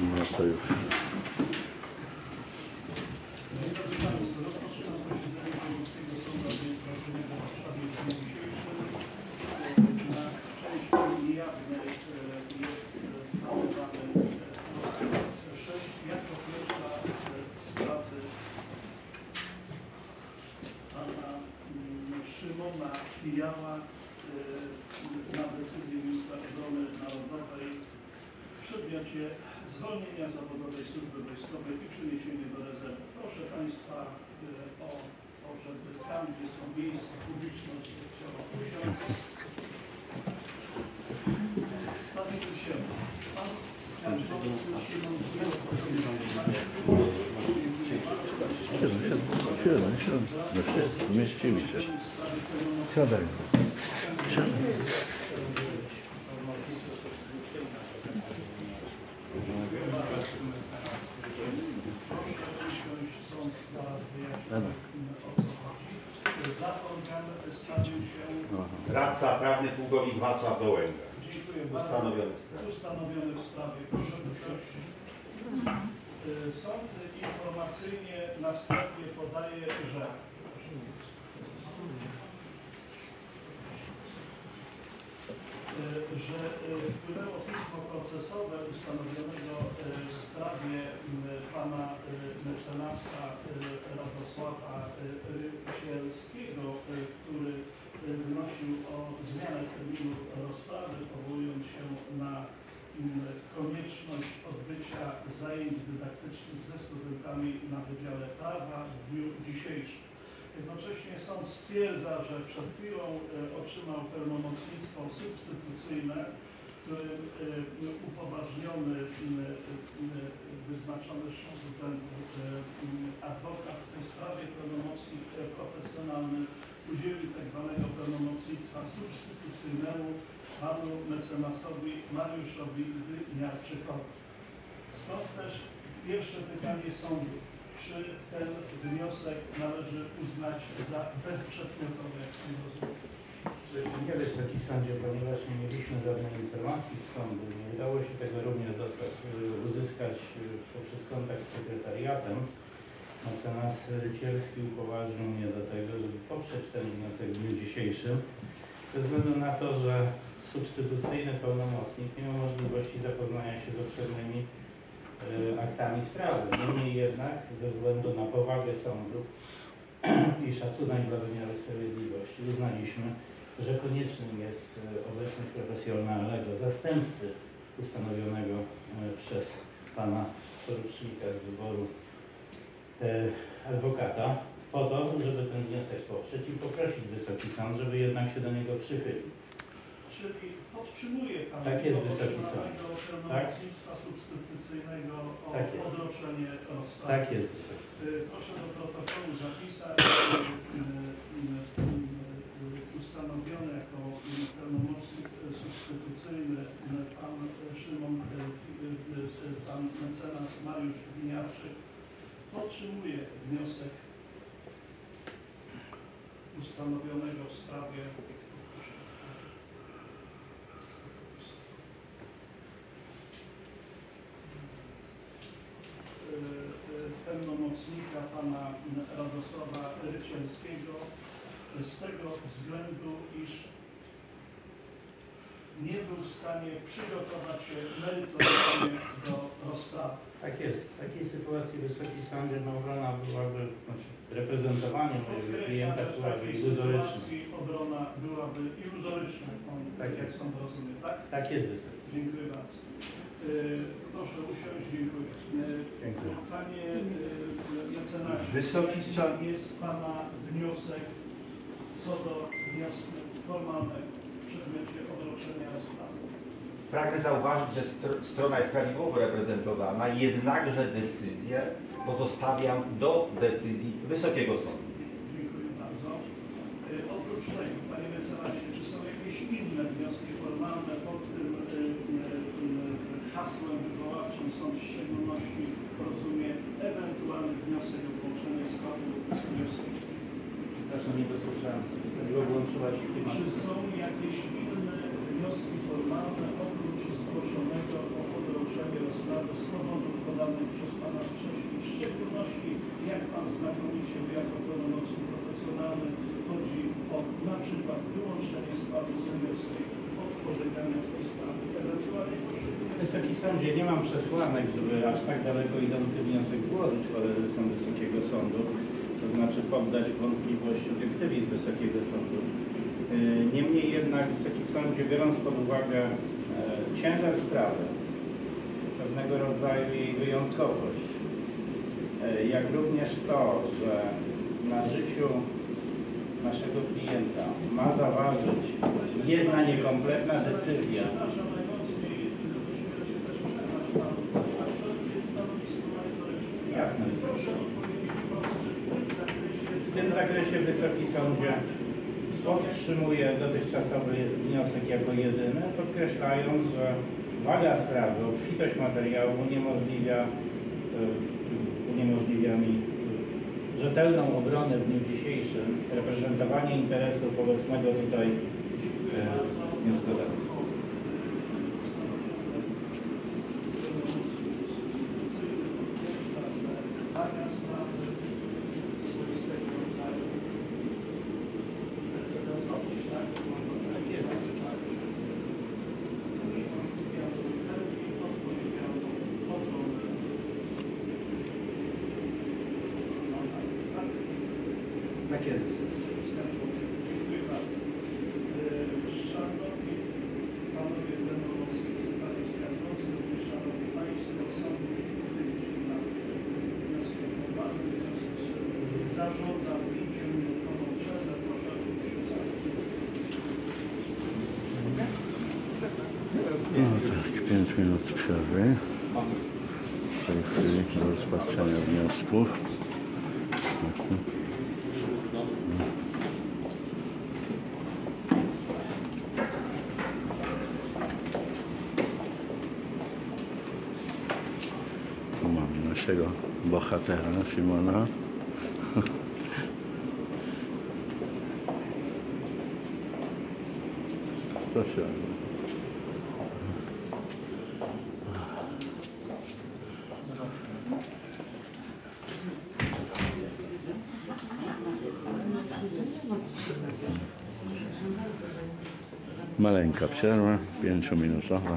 No to już. Szymona Kijała na decyzję Ministra Obrony Narodowej w przedmiocie zwolnienia zawodowej służby wojskowej i przeniesienie do rezerwy. Proszę Państwa o to, żeby tam, gdzie są miejsca publiczne, chciało usiąść. Stawimy się. Pan skarżący Szymon Siadaj. Zmieścili się. Siadaj. Radca prawny pułkownik Wacław Dołęga. Dziękuję bardzo. Ustanowiony w sprawie. Proszę usiąść. Sąd informacyjnie na wstępie podaje, że wpłynęło pismo procesowe ustanowionego w sprawie pana mecenasa Radosława Rycielskiego, który wnosił o zmianę terminu rozprawy, powołując się na konieczność odbycia zajęć dydaktycznych ze studentami na Wydziale Prawa w dniu dzisiejszym. Jednocześnie sąd stwierdza, że przed chwilą otrzymał pełnomocnictwo substytucyjne, którym upoważniony, wyznaczony z urzędu adwokat w tej sprawie, pełnomocnik profesjonalny, udzielił tzw. pełnomocnictwa substytucyjnemu panu mecenasowi Mariuszowi Winiarczykowi. Stąd też pierwsze pytanie sądu. Czy ten wniosek należy uznać za bezprzedmiotowy, jak pan rozumie? Nie, Wysoki Sądzie, ponieważ nie mieliśmy żadnej informacji z sądu, nie udało się tego również uzyskać poprzez kontakt z sekretariatem. Mecenas Rycielski upoważnił mnie do tego, żeby poprzeć ten wniosek w dniu dzisiejszym, ze względu na to, że substytucyjny pełnomocnik nie ma możliwości zapoznania się z obszernymi aktami sprawy. Niemniej jednak, ze względu na powagę sądu i szacunek dla wymiaru sprawiedliwości, uznaliśmy, że koniecznym jest obecność profesjonalnego zastępcy ustanowionego przez pana porucznika z wyboru adwokata, po to, żeby ten wniosek poprzeć i poprosić Wysoki Sąd, żeby jednak się do niego przychylił. Czyli podtrzymuje pan tak jest, Wysoki Sąd. pełnomocnictwa substytucyjnego o tak odroczenie rozprawy. Tak jest, Wysoki Sąd. Proszę do protokołu zapisać ustanowiony jako pełnomocnik substytucyjny pan Szymon, pan mecenas Mariusz Winiarczyk podtrzymuje wniosek ustanowionego w sprawie pełnomocnika pana Radosława Rycielskiego z tego względu, iż nie był w stanie przygotować się merytorycznie do rozprawy. Tak jest. W takiej sytuacji Wysoki Sądzie obrona byłaby, reprezentowanie mojego klienta byłaby iluzoryczna. Obrona byłaby iluzoryczna, tak jak sąd rozumie, tak? Tak jest, Wysoki Sąd. Dziękuję bardzo. Proszę usiąść, dziękuję. Dziękuję. Panie mecenasie, Wysoki Sąd. Jest pana wniosek co do wniosku formalnego w przedmiocie odroczenia rozprawy. Pragnę zauważyć, że strona jest prawidłowo reprezentowana, jednakże decyzję pozostawiam do decyzji Wysokiego Sądu. Dziękuję bardzo. Oprócz tego, panie mecenasie, czy są jakieś inne wnioski formalne pod tym hasłem wywoławczym? Sąd w szczególności rozumie ewentualny wniosek o połączenie składu sędziowskiego. Przepraszam, nie dosłyszałem sobie, włączyła się klimat. Czy są jakieś inne wnioski formalne oprócz zgłoszonego o odroczenie rozprawy z powodu zadanych przez Pana wcześniej, w szczególności jak Pan znakomicie jako pełnomocnik profesjonalny chodzi o na przykład wyłączenie składu sędziowskiej od orzekania w tej sprawie, ewentualnie poszczególne. Wysoki Sądzie, nie mam przesłanek, żeby aż tak daleko idący wniosek złożyć pod adresem Wysokiego Sądu, to znaczy poddać wątpliwość obiektywizm Wysokiego Sądu. Niemniej jednak, Wysoki Sądzie, biorąc pod uwagę ciężar sprawy, pewnego rodzaju jej wyjątkowość, jak również to, że na życiu naszego klienta ma zaważyć jedna niekompletna decyzja, jasne, w tym zakresie Wysoki Sądzie podtrzymuje dotychczasowy wniosek jako jedyny, podkreślając, że waga sprawy, obfitość materiału uniemożliwia mi rzetelną obronę w dniu dzisiejszym, reprezentowanie interesów obecnego tutaj wnioskodawcy. Tak jest. Szanowni Panowie pełnomocnicy, Panie Skarbnicy, Szanowni Państwo, sąd już odpowiedział na wniosek formalny, w związku z tym zarządzam 5-minutową przerwę. Proszę o No tak, 5 minut przerwy. W tej chwili do rozpatrzenia wniosków. Tu mamy naszego bohatera Szymona. Proszę. Maleńka przerwa, 5-minutowa.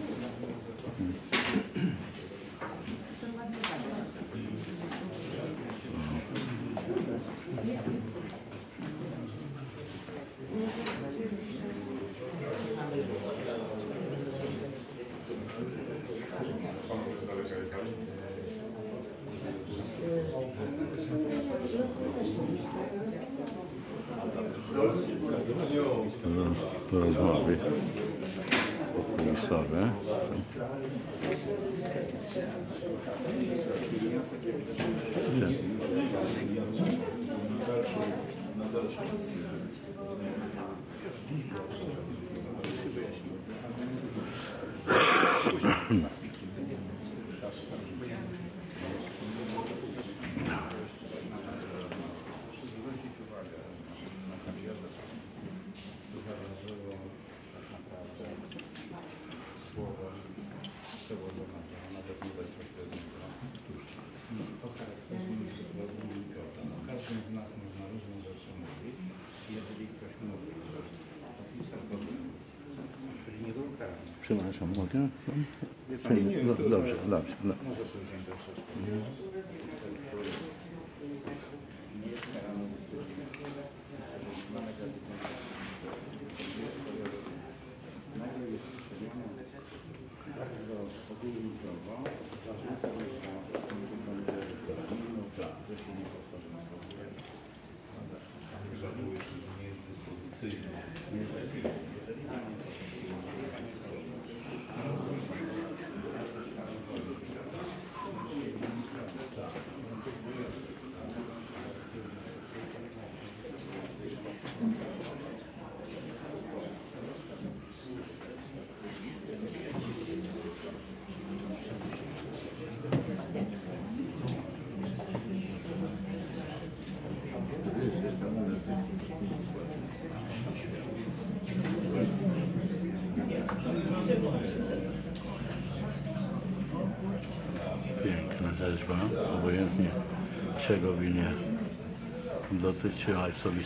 Rozmowy okulisowe. Każdy z nas można różne rzeczy mówić. Jeżeli ktoś mówi, że oficer powinien, czyli nie był karany. Przepraszam, mogę? Dobrze. Może później troszeczkę. Nie jest karany dyscyplinarnie. Nagle jest przedstawiony bardzo ogólnikowo, zarzucał, że się nie powtórzy na powrót. Żałuję, że nie jest dyspozycyjny. Jeżeli nie Piękna rzeźba, obojętnie czego winie dotyczy, ale co by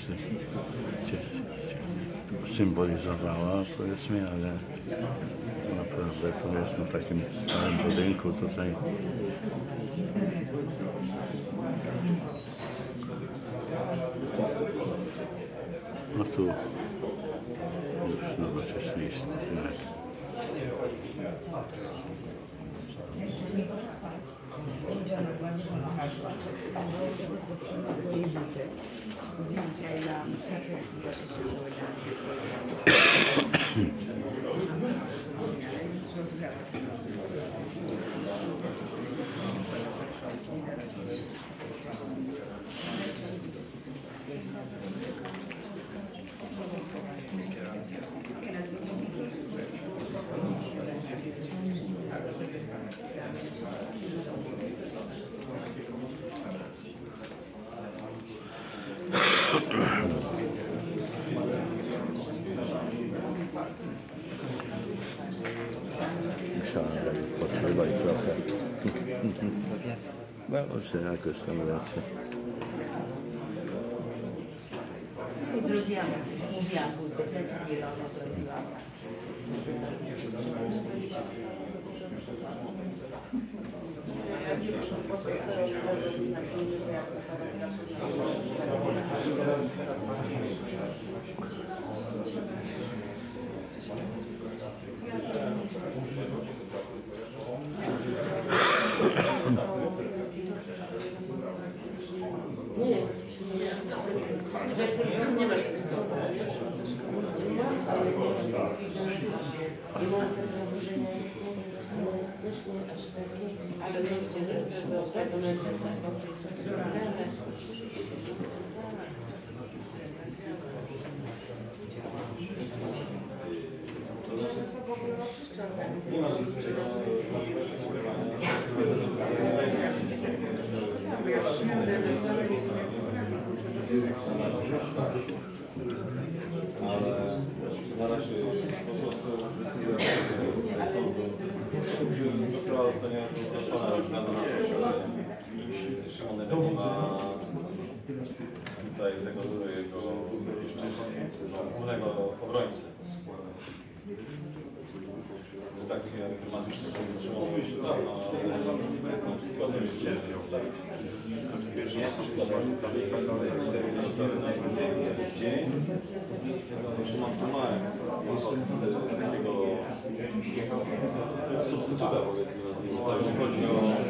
symbolizowała, powiedzmy, ale naprawdę to jest na takim stałym budynku tutaj. No tu już nowocześniejszy budynek. Musiałem potrzebować trochę. Dobrze, jakoś tam lecę. Ale na razie po prostu decyzja sądu. Sprawa zostanie rozpatrzona ze względu na to, że Szymon nie ma tutaj tego swojego głównego obrońcy. Takich informacji, że Szymon mówi się dawno, ale nie się ustawić. Szymon Tomałem takiego substytuta, powiedzmy, jeżeli chodzi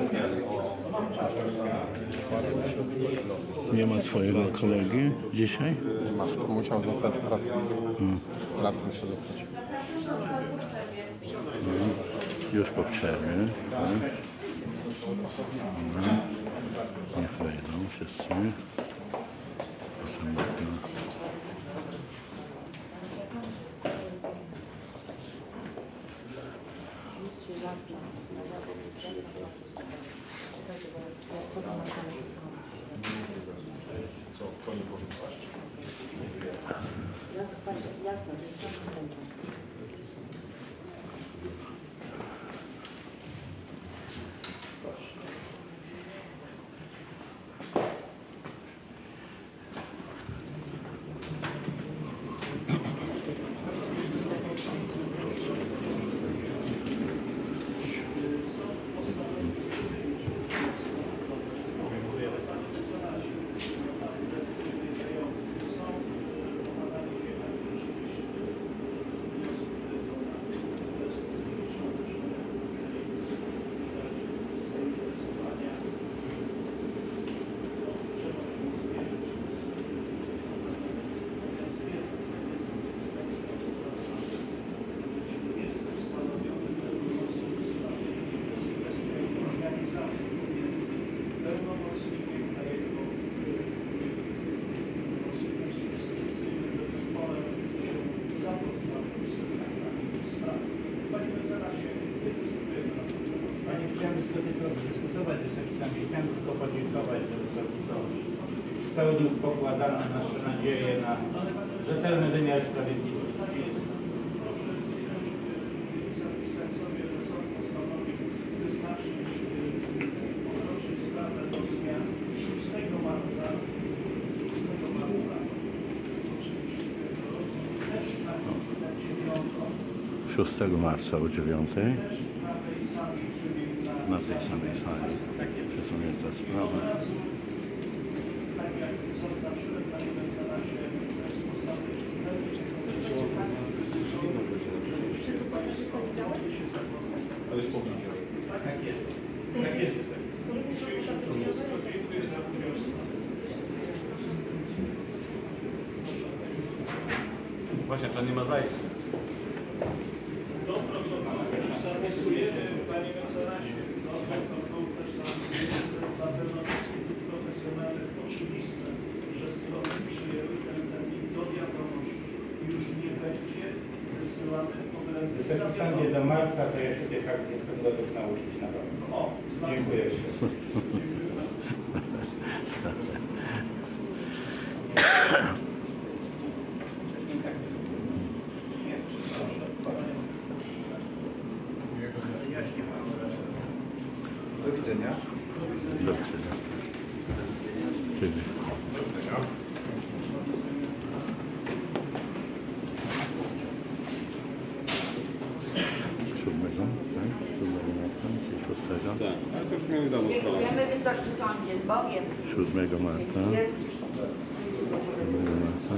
o Nie ma twojego kolegi dzisiaj? Musiał zostać w pracy. W pracy musiał zostać. Już po przerwie. Tak? Dobra. Niech wejdą wszyscy. Potem jasne, dyskutować, Wysoki Sądzie. Chciałem tylko podziękować, że Wysoki Sąd spełnił pokładane nasze nadzieje na rzetelny wymiar sprawiedliwości. Zapisać sobie, że sąd postanowił wyznaczyć 6 marca o 9. też na tej sali, czyli Na tej samej sali. Przesunięta sprawa. tak jak zaznaczyłem, panie mecenasie, postawy Czy to też poniedziałek? Ale już powiedział. tak jest. Tak jest. Dziękuję za udział. Właśnie, to nie ma zajścia. Do protokołu zapisujemy, panie mecenasie, do protokołu też zapisujemy dla pełnomocników profesjonalnych oczywiste, że strony przyjęły ten termin do wiadomości. Już nie będzie wysyłany obręby. Wysoki Sądzie, do marca to ja się tych akt jestem gotów nauczyć na pewno. O, znam. Dziękuję serdecznie. Dziękuję bardzo. Do widzenia. Do widzenia. Dziękuję. Siódmego, tak? 7 marca, czy 6? Tak, ale to już mieli dawno ustalone. Dziękujemy Wysoki Sądzie, Bogiem. 7 marca. 7 marca.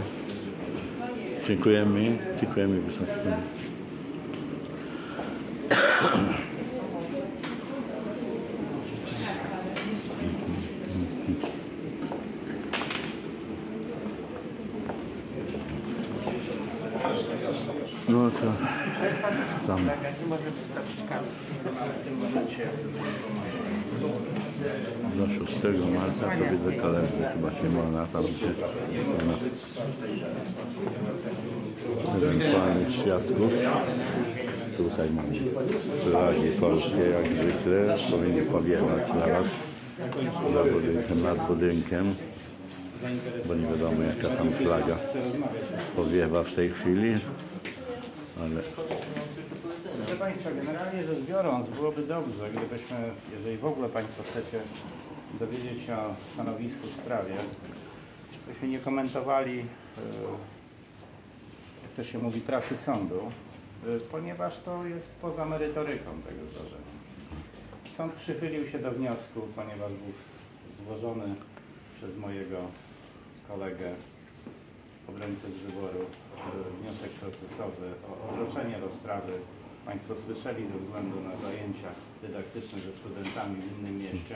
Dziękujemy Wysoki Sąd. No to tam. Do 6 marca sobie do kalendarza chyba się można tam gdzie ewentualnych świadków. Tutaj mamy flagi polskie jak zwykle, powinny powiewać zaraz za budynkiem, nad budynkiem, bo nie wiadomo jaka tam flaga powiewa w tej chwili, ale Proszę Państwa, generalnie rzecz biorąc, byłoby dobrze, gdybyśmy, jeżeli w ogóle Państwo chcecie dowiedzieć się o stanowisku w sprawie, byśmy nie komentowali, jak to się mówi, prasy sądu, ponieważ to jest poza merytoryką tego zdarzenia. Sąd przychylił się do wniosku, ponieważ był złożony przez mojego kolegę, obrońcę z wyboru, wniosek procesowy o odroczenie rozprawy. Państwo słyszeli ze względu na zajęcia dydaktyczne ze studentami w innym mieście.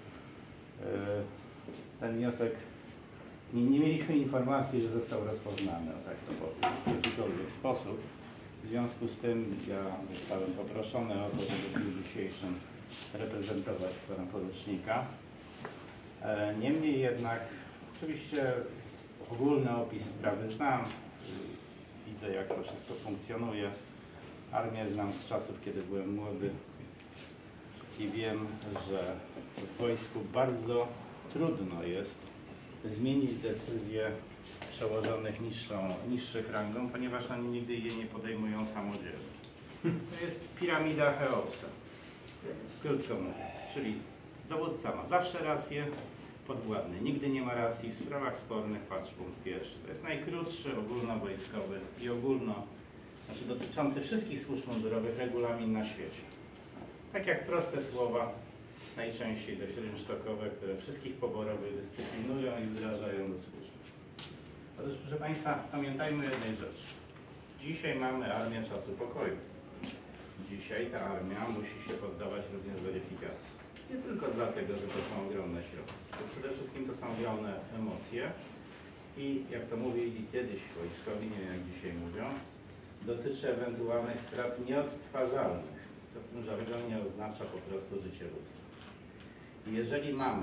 Ten wniosek, nie mieliśmy informacji, że został rozpoznany, o tak to powiem, w jakikolwiek sposób. W związku z tym ja zostałem poproszony o to, żeby w dniu dzisiejszym reprezentować pana porucznika. Niemniej jednak, oczywiście ogólny opis sprawy znam, widzę jak to wszystko funkcjonuje. Armię znam z czasów, kiedy byłem młody i wiem, że w wojsku bardzo trudno jest zmienić decyzje przełożonych niższych rangą, ponieważ oni nigdy je nie podejmują samodzielnie. To jest piramida Cheopsa, krótko mówiąc, czyli dowódca ma zawsze rację, podwładny nigdy nie ma racji, w sprawach spornych patrz punkt pierwszy. To jest najkrótszy ogólnowojskowy i znaczy dotyczący wszystkich służb mundurowych regulamin na świecie. Tak jak proste słowa, najczęściej dość rynsztokowe, które wszystkich poborowych dyscyplinują i wdrażają do służby. Otóż, proszę Państwa, pamiętajmy o jednej rzeczy. Dzisiaj mamy armię czasu pokoju. Dzisiaj ta armia musi się poddawać również weryfikacji. Nie tylko dlatego, że to są ogromne środki. To przede wszystkim to są ogromne emocje i jak to mówili kiedyś wojskowi, nie wiem jak dzisiaj mówią, dotyczy ewentualnych strat nieodtwarzalnych, co w tym żargonie oznacza po prostu życie ludzkie. I jeżeli mamy,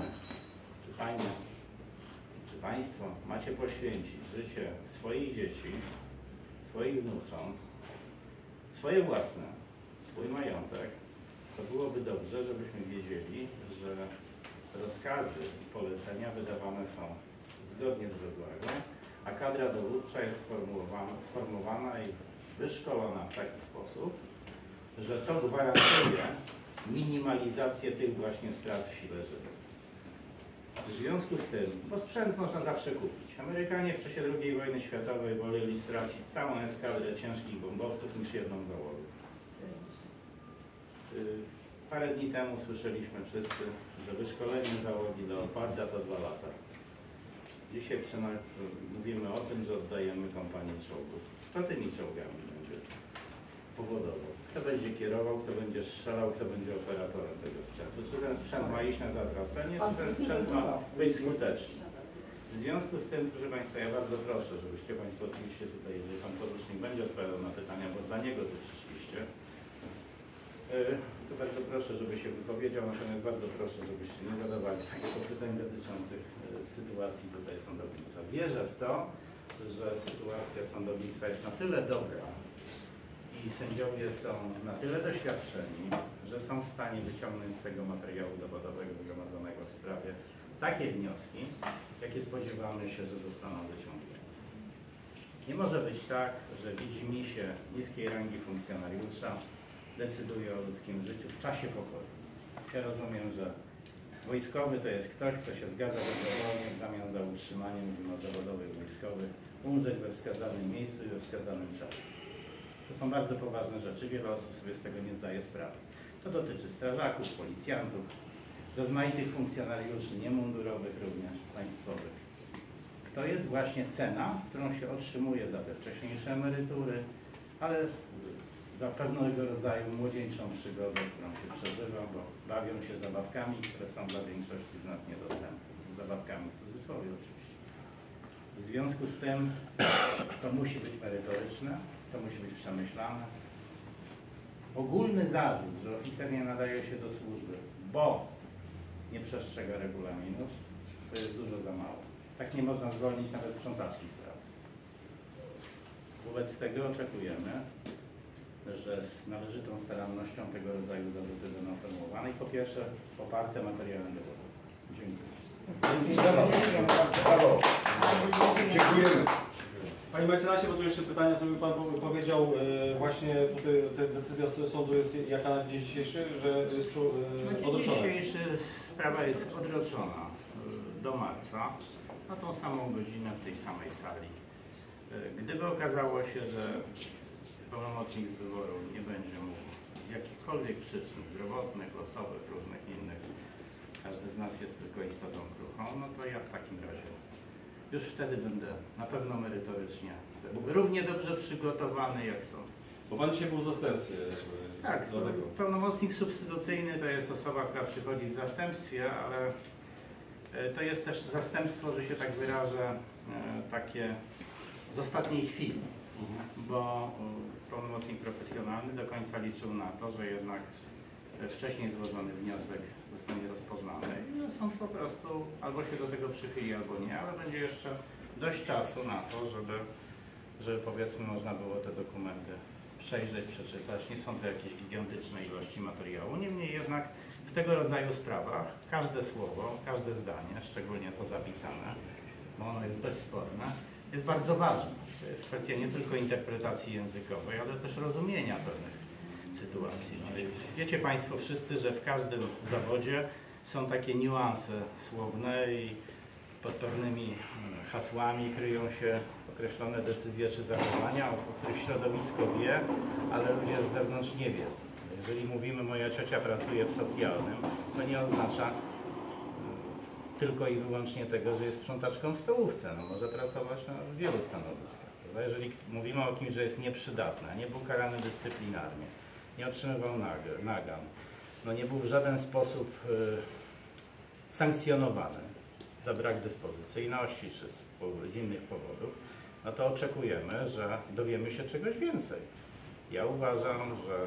czy Państwo macie poświęcić życie swoich dzieci, swoich wnucząt, swoje własne, swój majątek, to byłoby dobrze, żebyśmy wiedzieli, że rozkazy i polecenia wydawane są zgodnie z rozwagą, a kadra dowódcza jest sformułowana i wyszkolona w taki sposób, że to gwarantuje minimalizację tych właśnie strat w sile żywej. W związku z tym, bo sprzęt można zawsze kupić. Amerykanie w czasie II wojny światowej woleli stracić całą eskadrę ciężkich bombowców niż jedną załogę. Parę dni temu słyszeliśmy wszyscy, że wyszkolenie załogi Leoparda to 2 lata. Dzisiaj mówimy o tym, że oddajemy kompanię czołgów. Kto tymi czołgami będzie powodował? Kto będzie kierował, kto będzie strzelał, kto będzie operatorem tego sprzętu? Czy ten sprzęt ma iść na zatracenie, czy ten sprzęt ma być skuteczny? W związku z tym, proszę Państwa, ja bardzo proszę, żebyście Państwo oczywiście tutaj, jeżeli Pan Porucznik będzie odpowiadał na pytania, bo dla niego to przyszliście, to bardzo proszę, żeby się wypowiedział, natomiast bardzo proszę, żebyście nie zadawali Państwo pytań dotyczących sytuacji tutaj sądownictwa. Wierzę w to, że sytuacja sądownictwa jest na tyle dobra i sędziowie są na tyle doświadczeni, że są w stanie wyciągnąć z tego materiału dowodowego zgromadzonego w sprawie takie wnioski, jakie spodziewamy się, że zostaną wyciągnięte. Nie może być tak, że widzimisię niskiej rangi funkcjonariusza decyduje o ludzkim życiu w czasie pokoju. Ja rozumiem, że wojskowy to jest ktoś, kto się zgadza dobrowolnie w zamian za utrzymanie, mówimy o zawodowych wojskowych, umrzeć we wskazanym miejscu i we wskazanym czasie. To są bardzo poważne rzeczy, wiele osób sobie z tego nie zdaje sprawy. To dotyczy strażaków, policjantów, rozmaitych funkcjonariuszy, niemundurowych również, państwowych. To jest właśnie cena, którą się otrzymuje za te wcześniejsze emerytury, ale za pewnego rodzaju młodzieńczą przygodę, którą się przeżywa, bo bawią się zabawkami, które są dla większości z nas niedostępne. Zabawkami w cudzysłowie oczywiście. W związku z tym to musi być merytoryczne, to musi być przemyślane. Ogólny zarzut, że oficer nie nadaje się do służby, bo nie przestrzega regulaminów, to jest dużo za mało. Tak nie można zwolnić nawet sprzątaczki z pracy. Wobec tego oczekujemy, że z należytą starannością tego rodzaju zarzuty będą formułowane i po pierwsze poparte materiałem dowodowym. Dziękuję. Dziękujemy. Panie mecenasie, bo tu jeszcze pytania sobie Pan powiedział, właśnie tutaj decyzja sądu jest jaka na dzień dzisiejszy, że jest odroczona? Dzisiejsza sprawa jest odroczona do marca na tą samą godzinę w tej samej sali. Gdyby okazało się, że pełnomocnik z wyboru nie będzie mógł z jakichkolwiek przyczyn zdrowotnych, losowych, różnych innych, każdy z nas jest tylko istotą kruchą, no to ja w takim razie już wtedy będę na pewno merytorycznie równie dobrze przygotowany jak sąd. Bo Pan dzisiaj był w zastępstwie. Tak, pełnomocnik substytucyjny to jest osoba, która przychodzi w zastępstwie, ale to jest też zastępstwo, że się tak wyrażę, takie z ostatniej chwili, bo pełnomocnik profesjonalny do końca liczył na to, że jednak wcześniej złożony wniosek zostanie rozpoznany i sąd po prostu albo się do tego przychyli, albo nie, ale będzie jeszcze dość czasu na to, żeby powiedzmy można było te dokumenty przejrzeć, przeczytać. Nie są to jakieś gigantyczne ilości materiału, niemniej jednak w tego rodzaju sprawach każde słowo, każde zdanie, szczególnie to zapisane, bo ono jest bezsporne, jest bardzo ważne. To jest kwestia nie tylko interpretacji językowej, ale też rozumienia pewnych sytuacji. Wiecie Państwo wszyscy, że w każdym zawodzie są takie niuanse słowne i pod pewnymi hasłami kryją się określone decyzje czy zachowania, o których środowisko wie, ale ludzie z zewnątrz nie wiedzą. Jeżeli mówimy, moja ciocia pracuje w socjalnym, to nie oznacza tylko i wyłącznie tego, że jest sprzątaczką w stołówce. No, może pracować na wielu stanowiskach. Prawda? Jeżeli mówimy o kimś, że jest nieprzydatny, nie był karany dyscyplinarnie, nie otrzymywał nagran, no nie był w żaden sposób sankcjonowany za brak dyspozycyjności czy z innych powodów, no to oczekujemy, że dowiemy się czegoś więcej. Ja uważam, że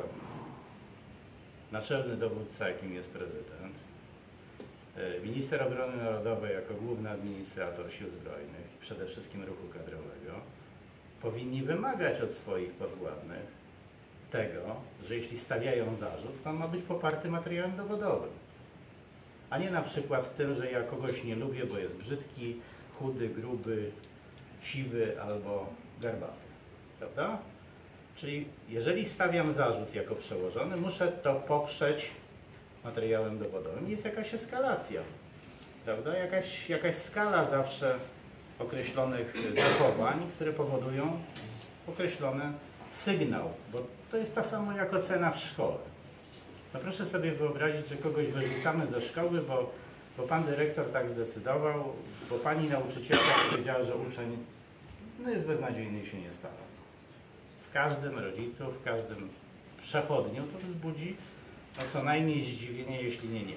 naczelny dowódca, jakim jest prezydent, minister obrony narodowej jako główny administrator sił zbrojnych i przede wszystkim ruchu kadrowego powinni wymagać od swoich podwładnych tego, że jeśli stawiają zarzut, to on ma być poparty materiałem dowodowym, a nie na przykład tym, że ja kogoś nie lubię, bo jest brzydki, chudy, gruby, siwy albo garbaty. Prawda? Czyli jeżeli stawiam zarzut jako przełożony, muszę to poprzeć materiałem dowodowym. Jest jakaś eskalacja. prawda? Jakaś skala zawsze określonych zachowań, które powodują określony sygnał, bo to jest ta sama jak ocena w szkole. No proszę sobie wyobrazić, że kogoś wyrzucamy ze szkoły, bo pan dyrektor tak zdecydował, bo pani nauczycielka powiedziała, że uczeń jest beznadziejny i się nie stara. W każdym rodzicu, w każdym przechodniu to wzbudzi co najmniej zdziwienie, jeśli nie.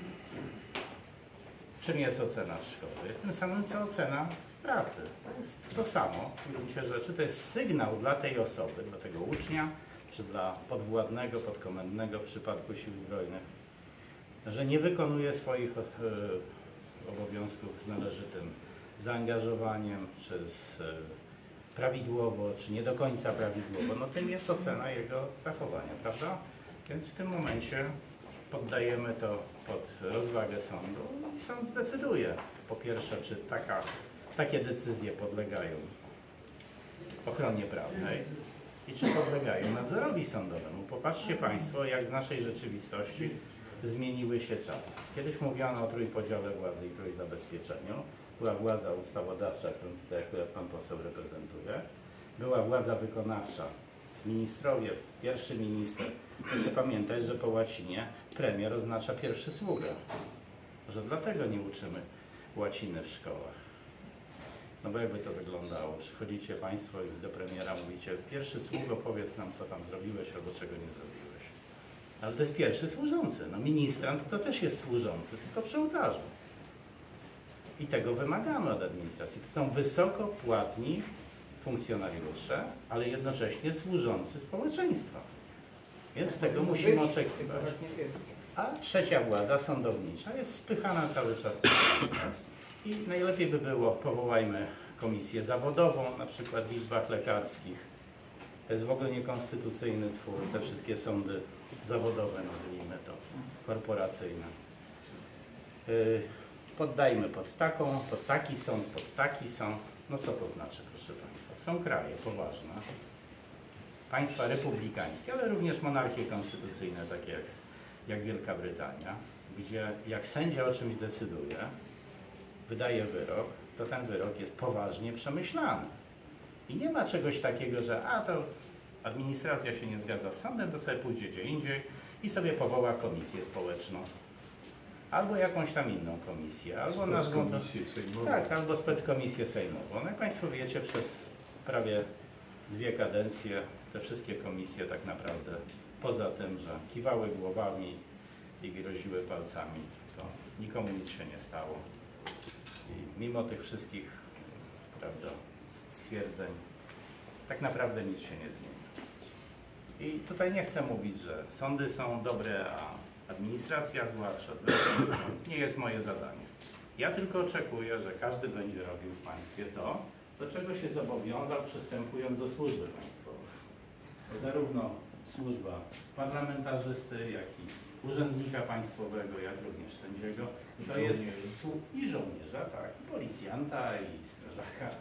Czym jest ocena w szkole? Jest tym samym, co ocena w pracy. To jest to samo w gruncie rzeczy. To jest sygnał dla tej osoby, dla tego ucznia, czy dla podwładnego, podkomendnego w przypadku sił zbrojnych, że nie wykonuje swoich obowiązków z należytym zaangażowaniem, czy prawidłowo, czy nie do końca prawidłowo. No tym jest ocena jego zachowania, prawda? Więc w tym momencie poddajemy to pod rozwagę sądu i sąd zdecyduje, po pierwsze, czy takie decyzje podlegają ochronie prawnej i czy podlegają nadzorowi sądowemu. Popatrzcie Państwo, jak w naszej rzeczywistości zmieniły się czasy. Kiedyś mówiono o trójpodziale władzy i trójzabezpieczeniu. Była władza ustawodawcza, którą tutaj akurat Pan poseł reprezentuje. Była władza wykonawcza. Ministrowie, pierwszy minister. Proszę pamiętać, że po łacinie premier oznacza pierwszy sługa. Może dlatego nie uczymy łaciny w szkołach. No bo jakby to wyglądało? Przychodzicie Państwo i do premiera mówicie: pierwszy sługo, powiedz nam, co tam zrobiłeś albo czego nie zrobiłeś. Ale to jest pierwszy służący. No ministrant to też jest służący, tylko przy ołtarzu. I tego wymagamy od administracji. To są wysoko płatni funkcjonariusze, ale jednocześnie służący społeczeństwa. Więc tego musimy oczekiwać. A trzecia władza, sądownicza, jest spychana cały czas i najlepiej by było, powołajmy komisję zawodową, na przykład w izbach lekarskich. To jest w ogóle niekonstytucyjny twór, te wszystkie sądy zawodowe, nazwijmy to, korporacyjne. Poddajmy pod taki sąd, pod taki sąd. No co to znaczy, proszę Państwa? Są kraje poważne, państwa republikańskie, ale również monarchie konstytucyjne, takie jak Wielka Brytania, gdzie jak sędzia o czymś decyduje, wydaje wyrok, to ten wyrok jest poważnie przemyślany. I nie ma czegoś takiego, że to administracja się nie zgadza z sądem, to sobie pójdzie gdzie indziej i sobie powoła komisję społeczną. Albo jakąś tam inną komisję, albo nazwą to, tak, albo speckomisję sejmową. No jak Państwo wiecie, przez prawie 2 kadencje te wszystkie komisje tak naprawdę, poza tym, że kiwały głowami i groziły palcami, to nikomu nic się nie stało. I mimo tych wszystkich, prawda, stwierdzeń, tak naprawdę nic się nie zmieni. I tutaj nie chcę mówić, że sądy są dobre, a administracja zła, nie jest moje zadanie. Ja tylko oczekuję, że każdy będzie robił w państwie to, do czego się zobowiązał, przystępując do służby państwowej. Zarówno służba parlamentarzysty, jak i urzędnika państwowego, jak również sędziego, to jest i żołnierza, tak, i policjanta, i strażaka.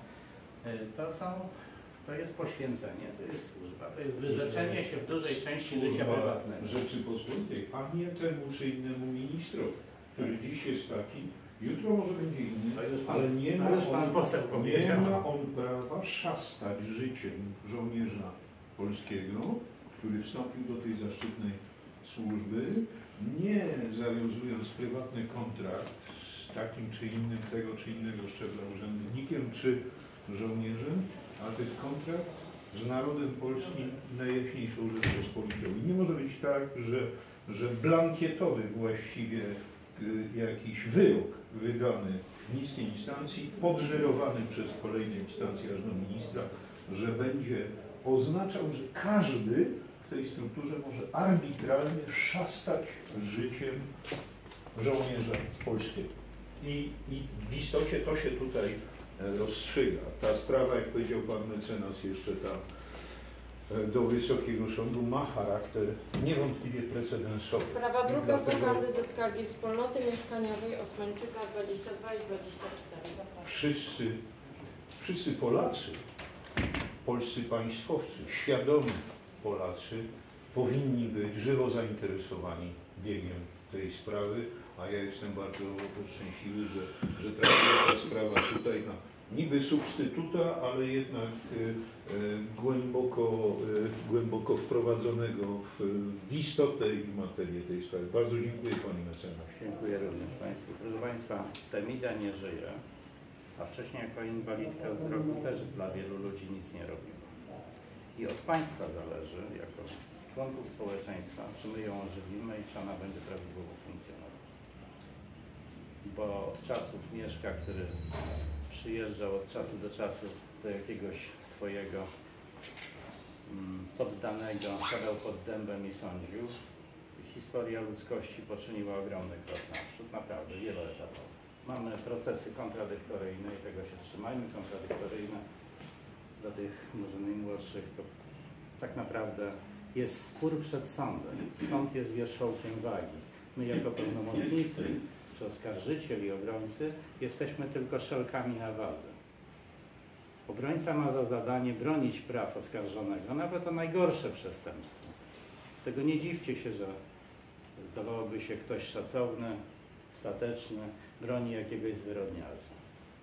To jest poświęcenie, to jest służba, to jest wyrzeczenie się w dużej części życia prywatnego. Rzeczypospolitej, a nie temu czy innemu ministrowi, który dziś jest taki, jutro może będzie inny, ale nie ma on prawa szastać życiem żołnierza polskiego, który wstąpił do tej zaszczytnej służby, nie zawiązując prywatny kontrakt z takim czy innym, tego czy innego szczebla urzędnikiem czy żołnierzem, ale to jest kontrakt z narodem polskim, najjaśniejszą Rzeczpospolitą. I nie może być tak, że blankietowy właściwie jakiś wyrok wydany w niskiej instancji, podżyrowany przez kolejne instancje aż do ministra, że będzie oznaczał, że każdy w tej strukturze może arbitralnie szastać życiem żołnierza polskiego. I w istocie to się tutaj rozstrzyga. Ta sprawa, jak powiedział pan mecenas, jeszcze tam do Wysokiego Sądu ma charakter niewątpliwie precedensowy. Sprawa druga pogardy ze skargi wspólnoty mieszkaniowej Osmańczyka 22 i 24. Wszyscy Polacy, polscy państwowcy, świadomi Polacy powinni być żywo zainteresowani biegiem tej sprawy, a ja jestem bardzo szczęśliwy, że trafiła ta sprawa tutaj na niby substytuta, ale jednak głęboko wprowadzonego w istotę i materię tej sprawy. Bardzo dziękuję Panie Mecenasie. Dziękuję również Państwu. Proszę Państwa, Temida nie żyje, a wcześniej jako inwalidka z roku też dla wielu ludzi nic nie robił. I od Państwa zależy, jako członków społeczeństwa, czy my ją ożywimy i czy ona będzie prawidłowo funkcjonować. Bo od czasów Mieszka, który przyjeżdżał od czasu do czasu do jakiegoś swojego poddanego, siadał pod dębem i sądził, historia ludzkości poczyniła ogromny krok naprzód, naprawdę wieloetapowy. Mamy procesy kontradyktoryjne i tego się trzymajmy, kontradyktoryjne. Dla tych może najmłodszych to tak naprawdę jest spór przed sądem. Sąd jest wierzchołkiem wagi. My jako pełnomocnicy, czy oskarżyciel i obrońcy jesteśmy tylko szelkami na wadze. Obrońca ma za zadanie bronić praw oskarżonego, nawet o najgorsze przestępstwo. Tego nie dziwcie się, że zdawałoby się ktoś szacowny, stateczny, broni jakiegoś zwyrodnialca.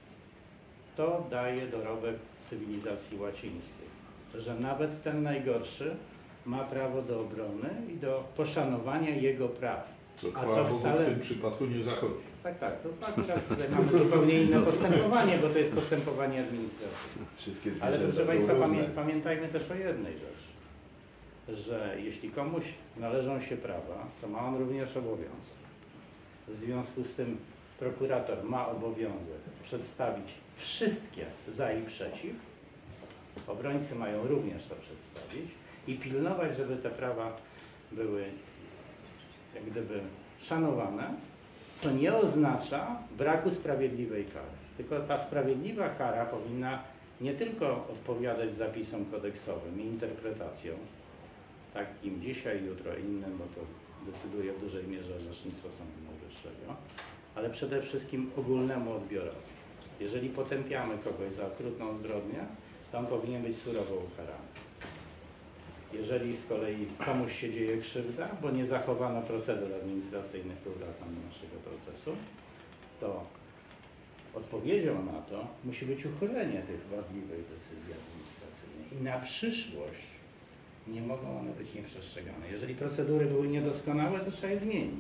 To daje dorobek cywilizacji łacińskiej, że nawet ten najgorszy ma prawo do obrony i do poszanowania jego praw. A to wcale w tym przypadku nie zachodzi. Tak, tak. To akurat tutaj mamy zupełnie inne postępowanie, bo to jest postępowanie administracyjne. Ale proszę Państwa, pamiętajmy też o jednej rzeczy, że jeśli komuś należą się prawa, to ma on również obowiązki. W związku z tym prokurator ma obowiązek przedstawić wszystkie za i przeciw. Obrońcy mają również to przedstawić i pilnować, żeby te prawa były jak gdyby szanowane, co nie oznacza braku sprawiedliwej kary. Tylko ta sprawiedliwa kara powinna nie tylko odpowiadać zapisom kodeksowym i interpretacjom, takim dzisiaj, jutro innym, bo to decyduje w dużej mierze orzecznictwo Sądu Najwyższego, ale przede wszystkim ogólnemu odbiorowi. Jeżeli potępiamy kogoś za okrutną zbrodnię, to on powinien być surowo ukarany. Jeżeli z kolei komuś się dzieje krzywda, bo nie zachowano procedur administracyjnych, tu wracam do naszego procesu, to odpowiedzią na to musi być uchylenie tych wadliwych decyzji administracyjnych. I na przyszłość nie mogą one być nieprzestrzegane. Jeżeli procedury były niedoskonałe, to trzeba je zmienić.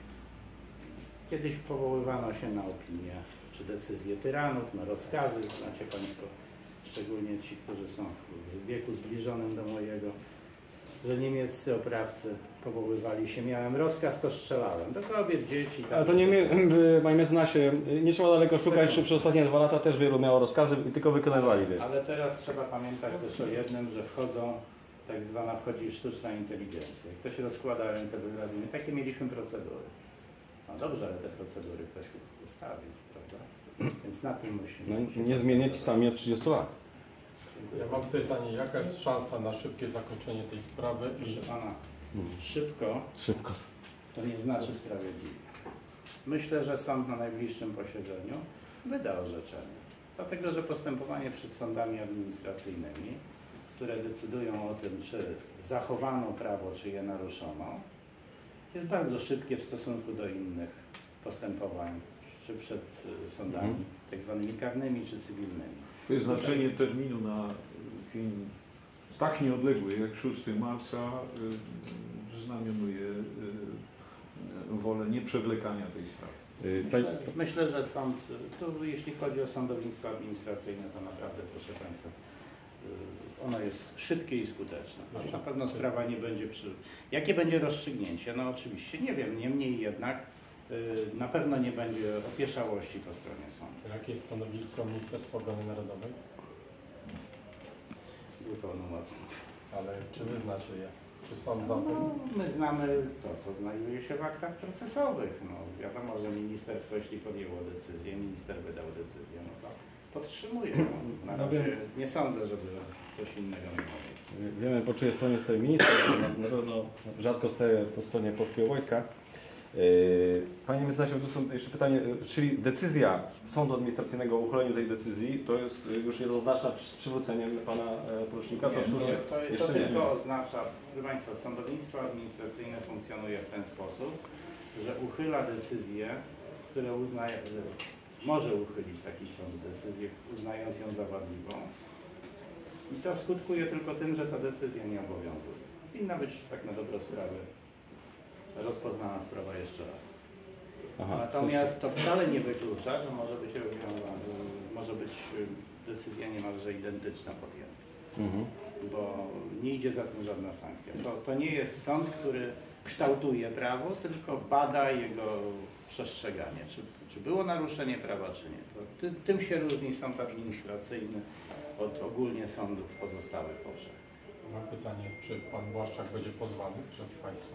Kiedyś powoływano się na opinie czy decyzje tyranów, na rozkazy, znacie Państwo, szczególnie ci, którzy są w wieku zbliżonym do mojego, że niemieccy oprawcy powoływali się, miałem rozkaz, to strzelałem. Do kobiet, dzieci. Ale to Panie Mecenasie, nie trzeba daleko szukać, że przez ostatnie 2 lata też wielu miało rozkazy i tylko wykonywali. Ale teraz trzeba pamiętać też o jednym, że wchodzi sztuczna inteligencja. Ktoś rozkłada ręce wyraźnie. Takie mieliśmy procedury. No dobrze, ale te procedury ktoś ustawił, prawda? Więc na tym musimy... No, nie zmieniać sami od 30 lat. Ja mam pytanie, jaka jest szansa na szybkie zakończenie tej sprawy? Proszę Pana, szybko to nie znaczy sprawiedliwie. Myślę, że sąd na najbliższym posiedzeniu wyda orzeczenie. Dlatego, że postępowanie przed sądami administracyjnymi, które decydują o tym, czy zachowano prawo, czy je naruszono, jest bardzo szybkie w stosunku do innych postępowań, czy przed sądami tak zwanymi karnymi, czy cywilnymi. To jest znaczenie terminu na dzień tak nieodległy jak 6 marca znamionuje wolę nieprzewlekania tej sprawy. Myślę, że sąd, tu jeśli chodzi o sądownictwo administracyjne, to naprawdę, proszę Państwa, ono jest szybkie i skuteczne. Na pewno sprawa nie będzie Jakie będzie rozstrzygnięcie? No oczywiście nie wiem, niemniej jednak na pewno nie będzie opieszałości po stronie sądu. Jakie jest stanowisko Ministerstwa Obrony Narodowej? Był pełnomocnik. Ale czy wy znacie je? Czy sąd za tym? No, my znamy to, co znajduje się w aktach procesowych. No, wiadomo, że ministerstwo, jeśli podjęło decyzję, minister wydał decyzję, no to podtrzymuje. No, na razie nie sądzę, żeby coś innego miało miejsce. Wiemy, po czyjej stronie stoi minister, na pewno rzadko staje po stronie polskiego wojska. Panie mecenasie, tu są jeszcze pytanie, czyli decyzja sądu administracyjnego o uchyleniu tej decyzji to jest już jednoznaczna z przywróceniem pana porucznika? To tylko oznacza, proszę Państwa, sądownictwo administracyjne funkcjonuje w ten sposób, że uchyla decyzję, które uznaje, może uchylić taki sąd decyzję, uznając ją za wadliwą. I to skutkuje tylko tym, że ta decyzja nie obowiązuje. Powinna być tak na dobrą sprawę rozpoznana sprawa jeszcze raz. Aha, natomiast to wcale nie wyklucza, że może być decyzja niemalże identyczna podjęta. Bo nie idzie za tym żadna sankcja. To nie jest sąd, który kształtuje prawo, tylko bada jego przestrzeganie. Czy było naruszenie prawa, czy nie. Tym się różni sąd administracyjny od ogólnie sądów pozostałych powszechnych. Mam pytanie, czy pan Błaszczak będzie pozwany przez państwa?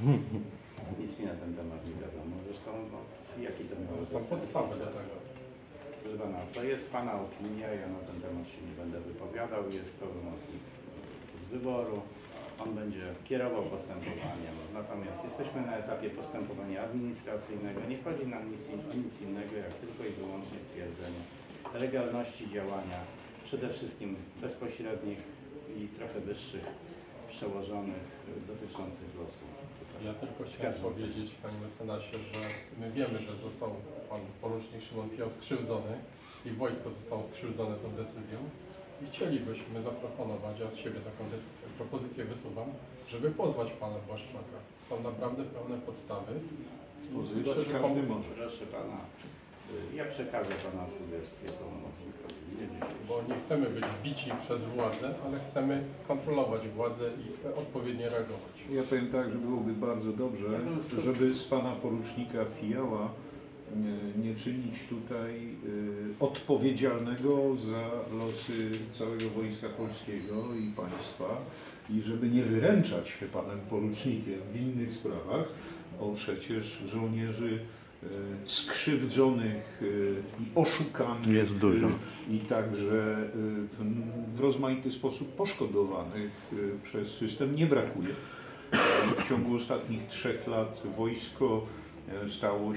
Nic mi na ten temat nie wiadomo. Zresztą jaki to miał Są podstawy do tego. Proszę pana, to jest pana opinia, ja na ten temat się nie będę wypowiadał, jest pełnomocnik z wyboru, on będzie kierował postępowaniem, natomiast jesteśmy na etapie postępowania administracyjnego, nie chodzi nam nic innego, jak tylko i wyłącznie stwierdzenie legalności działania, przede wszystkim bezpośrednich i trochę wyższych przełożonych dotyczących losu. Ja tylko chciałem powiedzieć, panie mecenasie, że my wiemy, że został pan porucznik Szymon Fioł skrzywdzony i wojsko zostało skrzywdzone tą decyzją i chcielibyśmy zaproponować, ja od siebie taką propozycję wysuwam, żeby pozwać pana Błaszczaka. Są naprawdę pełne podstawy. Pozwać każdy może. Proszę pana, ja przekażę pana sugestię pełnomocnikowi. Bo nie chcemy być bici przez władzę, ale chcemy kontrolować władzę i odpowiednio reagować. Ja powiem tak, że byłoby bardzo dobrze, żeby z pana porucznika Fijała nie czynić tutaj odpowiedzialnego za losy całego Wojska Polskiego i państwa i żeby nie wyręczać się panem porucznikiem w innych sprawach, bo przecież żołnierzy skrzywdzonych i oszukanych jest dużo. I także w rozmaity sposób poszkodowanych przez system nie brakuje. W ciągu ostatnich 3 lat wojsko stało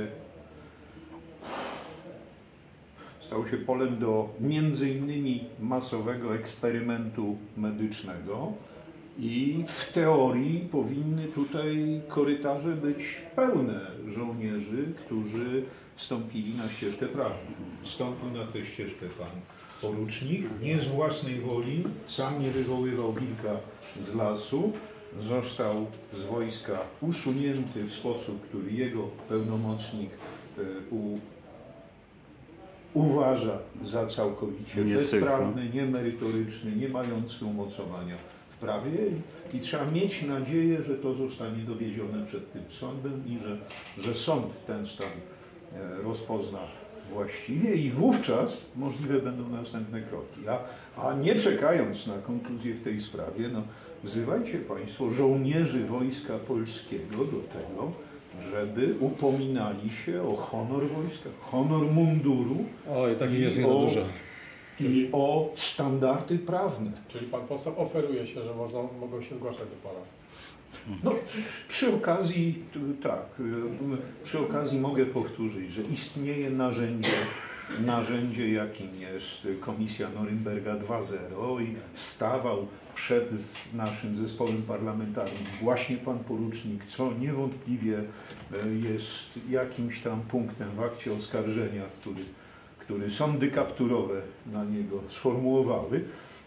się polem do między innymi masowego eksperymentu medycznego i w teorii powinny tutaj korytarze być pełne żołnierzy, którzy wstąpili na ścieżkę prawną. Wstąpił na tę ścieżkę pan porucznik, nie z własnej woli, sam nie wywoływał wilka z lasu, został z wojska usunięty w sposób, który jego pełnomocnik uważa za całkowicie bezprawny, niemerytoryczny, nie mający umocowania w prawie i trzeba mieć nadzieję, że to zostanie dowiezione przed tym sądem i że sąd ten stan rozpozna właściwie i wówczas możliwe będą następne kroki. A nie czekając na konkluzję w tej sprawie, no, wzywajcie państwo żołnierzy Wojska Polskiego do tego, żeby upominali się o honor wojska, honor munduru i o standardy prawne. Czyli pan poseł oferuje się, że mogą się zgłaszać do pana. No, przy okazji mogę powtórzyć, że istnieje narzędzie, jakim jest Komisja Norymberga 2.0 i stawał przed naszym zespołem parlamentarnym właśnie pan porucznik, co niewątpliwie jest jakimś tam punktem w akcie oskarżenia, który sądy kapturowe na niego sformułowały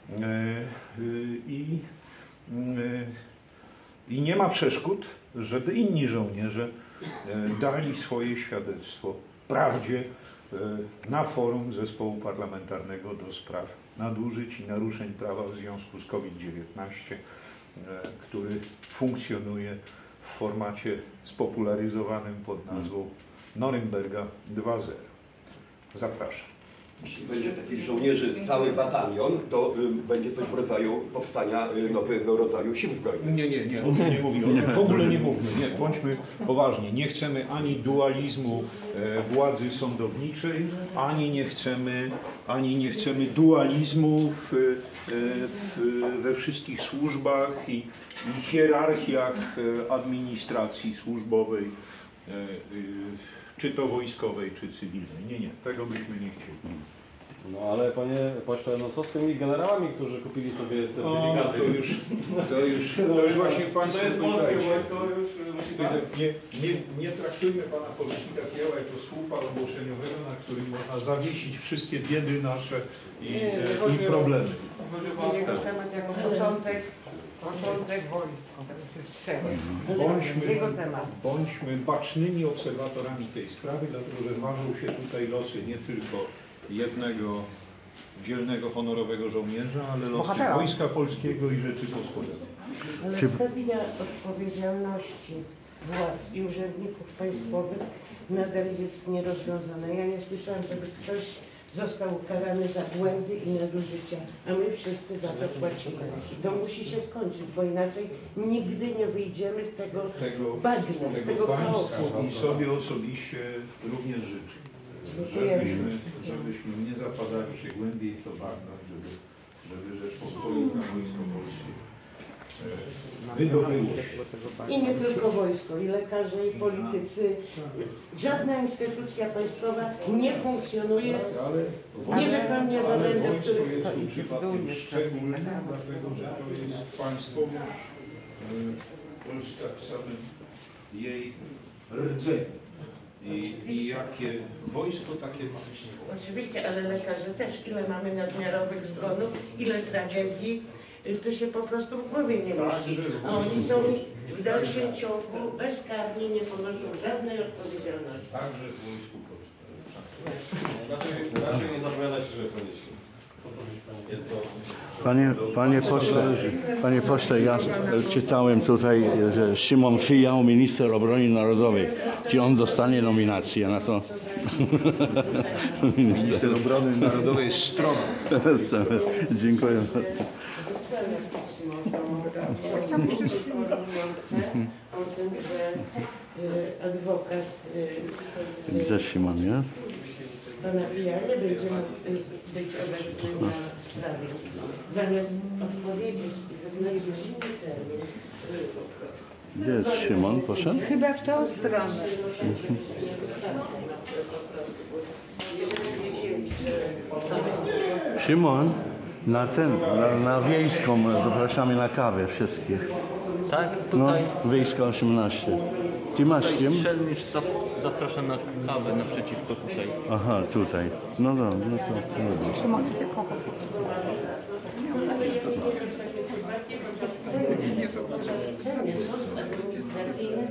i nie ma przeszkód, żeby inni żołnierze dali swoje świadectwo prawdzie na forum zespołu parlamentarnego do spraw nadużyć i naruszeń prawa w związku z COVID-19, który funkcjonuje w formacie spopularyzowanym pod nazwą Norymberga 2.0. Zapraszam. Jeśli będzie takich żołnierzy cały batalion, to będzie coś w rodzaju powstania nowego rodzaju sił zbrojnych. Nie, o tym nie mówimy. W ogóle nie mówmy. Nie, bądźmy poważni. Nie chcemy ani dualizmu władzy sądowniczej, ani nie chcemy dualizmu we wszystkich służbach i hierarchiach administracji służbowej, czy to wojskowej, czy cywilnej. Nie, tego byśmy nie chcieli. No ale panie pośle, no co z tymi generałami, którzy kupili sobie certyfikaty? To już właśnie państwo to jest polskie pytajcie. wojsko już? Nie traktujmy pana porucznika Kieła jako słupa ogłoszeniowego, na którym można zawiesić wszystkie biedy nasze i problemy. Jego temat jako początek wojska. Jego temat. Bądźmy bacznymi obserwatorami tej sprawy, dlatego że ważą się tutaj losy nie tylko jednego dzielnego, honorowego żołnierza, ale losy Wojska Polskiego i Rzeczypospolitej. Ale kwestia odpowiedzialności władz i urzędników państwowych nadal jest nierozwiązana. Ja nie słyszałam, żeby ktoś został ukarany za błędy i nadużycia, a my wszyscy za to płacimy. To musi się skończyć, bo inaczej nigdy nie wyjdziemy z tego bagna, z tego chaosu. I sobie osobiście również życzę, żebyśmy nie zapadali się głębiej w to bagno, żeby Rzeczpospolita, Wojsko Polskie wydobyło się. I nie tylko wojsko, i lekarze, i politycy. Żadna instytucja państwowa nie funkcjonuje, nie wypełnia zadań, do których jest tu przypadkiem szczególny, dlatego że to jest państwowość Polska w samym jej rdzeniu. I jakie wojsko, takie państwo. Oczywiście, ale lekarze też, ile mamy nadmiarowych zgonów, ile tragedii, to się po prostu w głowie nie mieści. A oni są w dalszym ciągu bezkarni, nie ponoszą żadnej odpowiedzialności. Także w Wojsku Polskim. Raczej nie zapowiadać, że koniecznie. Jest to... Panie pośle, ja czytałem tutaj, że Szymon Przyjał, minister obrony narodowej. Czy on dostanie nominację na to? Minister Obrony Narodowej jest stroną. Dziękuję bardzo. Chciałbym o tym, że adwokat Gdzie Szymon jest? pana Pijania będzie mógł być obecny na sprawie. Zamiast odpowiedzieć i wyznaczyć inny termin. Gdzie jest Szymon? Poszedł? Chyba w tą stronę. Szymon, na wiejską zapraszamy na kawę wszystkich. Tak, tutaj. No, Wiejska 18. Ty masz kim? Strzelnicz zapraszam na kawę naprzeciwko tutaj. Aha, tutaj. No to lubię. Szymon cię kocha. Scenie sąd administracyjny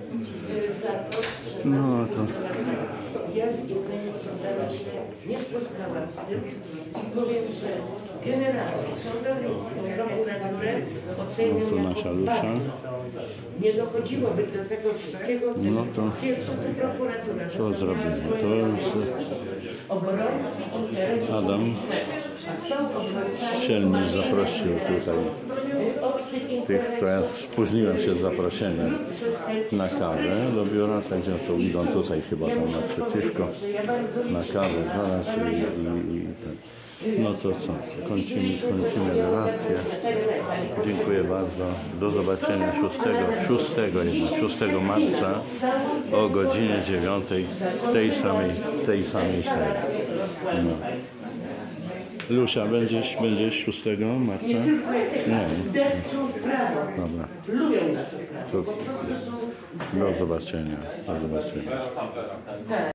No to... Ja z innymi sądami się nie spotkałam z tym i powiem, że generalnie sądownictwo, prokuraturę oceniam No to nasza jako Lucia. bardzo. Nie dochodziłoby do tego wszystkiego, No to... pierwsze to prokuratura. Co zrobimy? To już... Obrońcy interesu Adam Strzelnicz zaprosił tutaj tych, które ja spóźniłem się z zaproszeniem na kawę do biura, także to idą tutaj chyba tam naprzeciwko na kawę zaraz i ten. No to co, kończymy relację. Dziękuję bardzo. Do zobaczenia 6 marca o godzinie 9 w tej samej sali. No. Lucia, będziesz 6 marca? Nie. Dobra. Do zobaczenia.